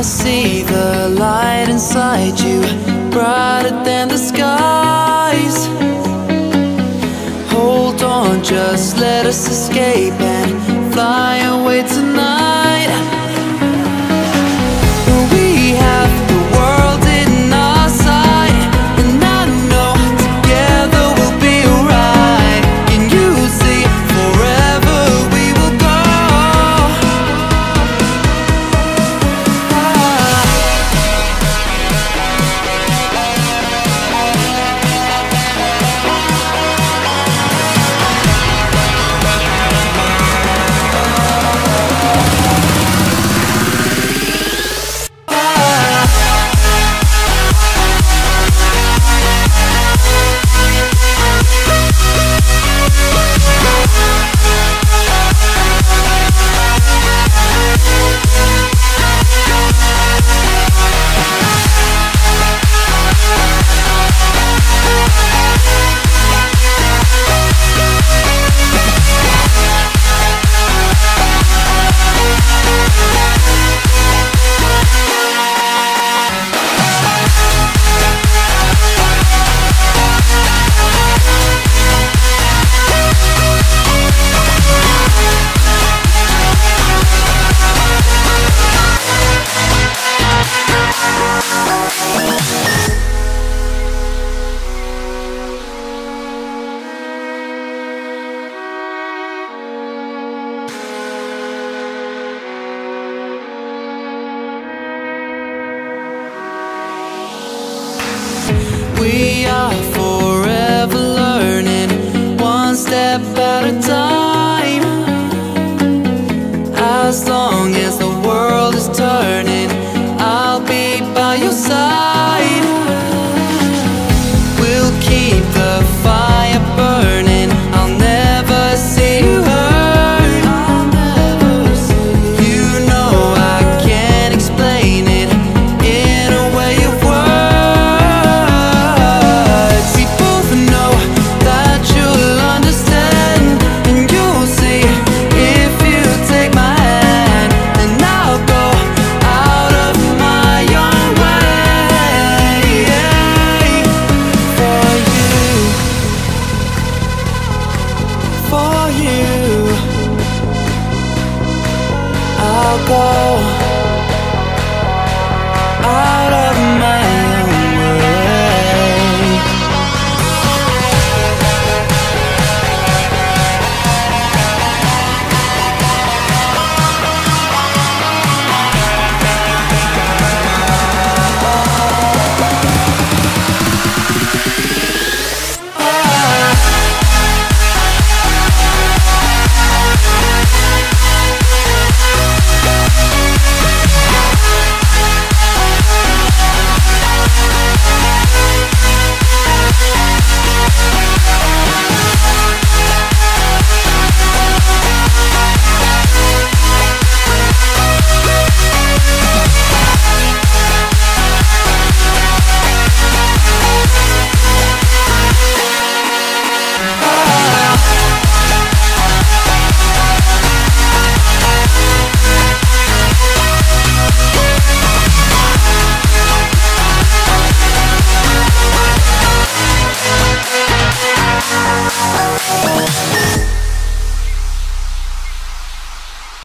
I see the light inside you, brighter than the skies. Hold on, just let us escape and fly away tonight. We have the world in our sight, and I know together we'll be alright. Can you see, forever we will go? We are forever learning, one step at a time. As long as the world is turning, I'll be by your side. We'll keep the fire burning, I'll never see you hurt. You know I can't explain it in a way of words. We both know that you'll understand, and you'll see if you take my hand, and I'll go out of my own way for you. I'll go